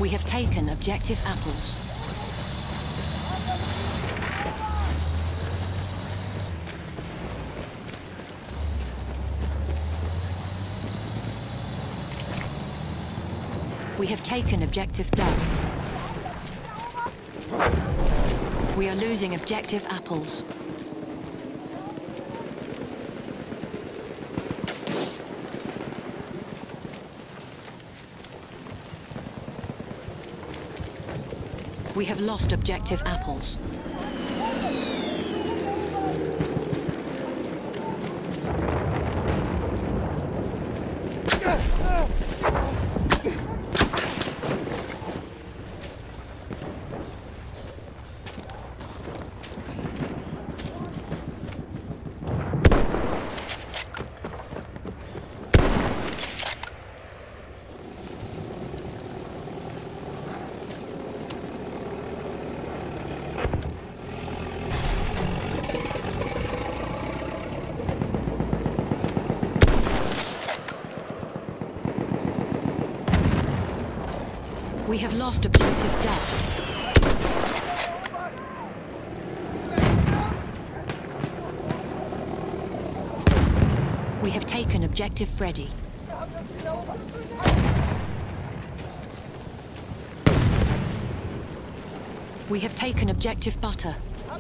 We have taken objective apples. We have taken objective Dove. We are losing objective apples. We have lost objective apples. We have lost objective Duff. We have taken objective Freddy. We have taken objective Butter.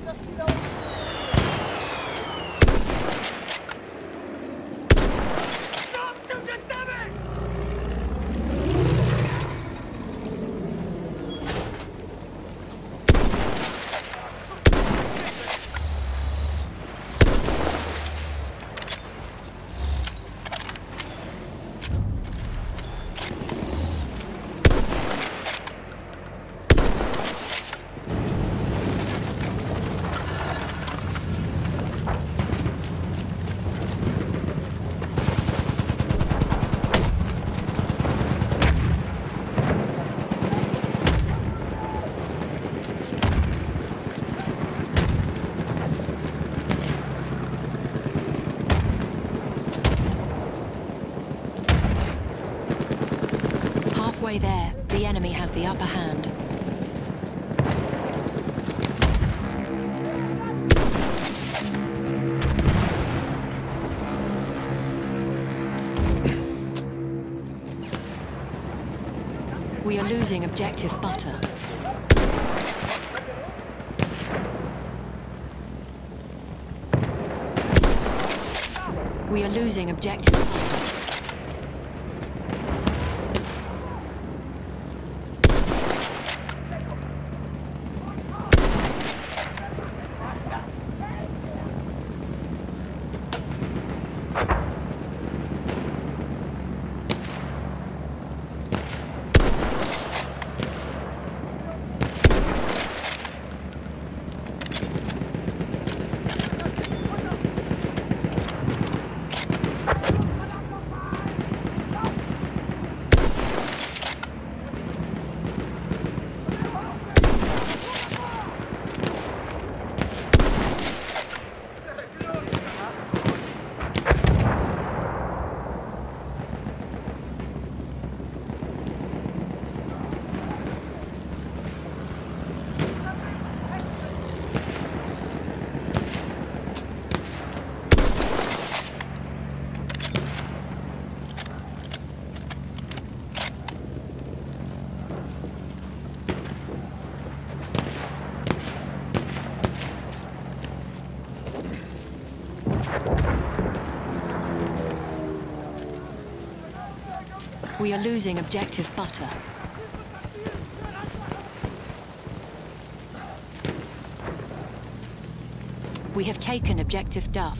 Halfway there, the enemy has the upper hand. We are losing objective Butter. We are losing objective Butter. We are losing objective Butter. We have taken objective Duff.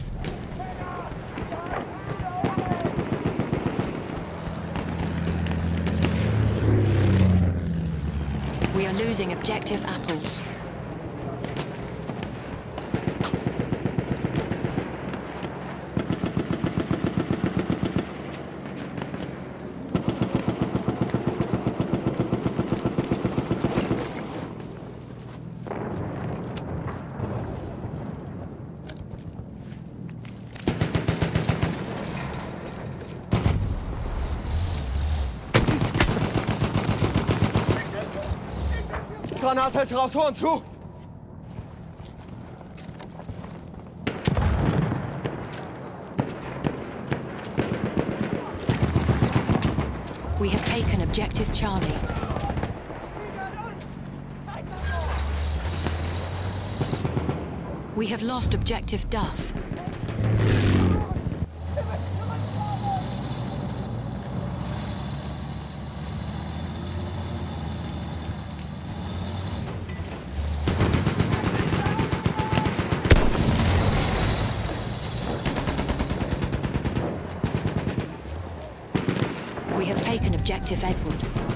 We are losing objective Apples. Granate ist raus, Horn zu! We have taken objective Charlie. We have lost objective Duff. We have taken objective Edward.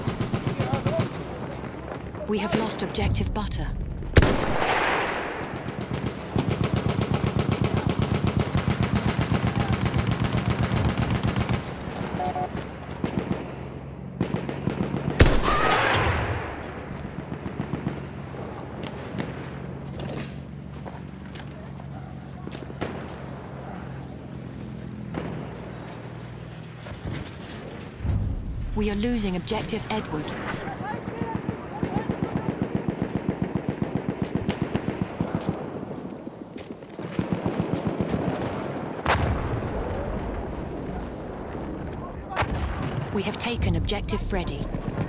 We have lost objective Butter. We are losing objective Edward. We have taken objective Freddy.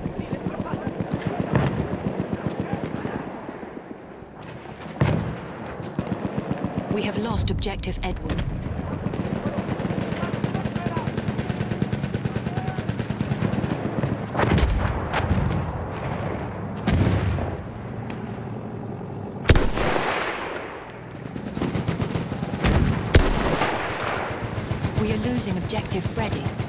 We have lost objective Edward. We are losing objective Freddy.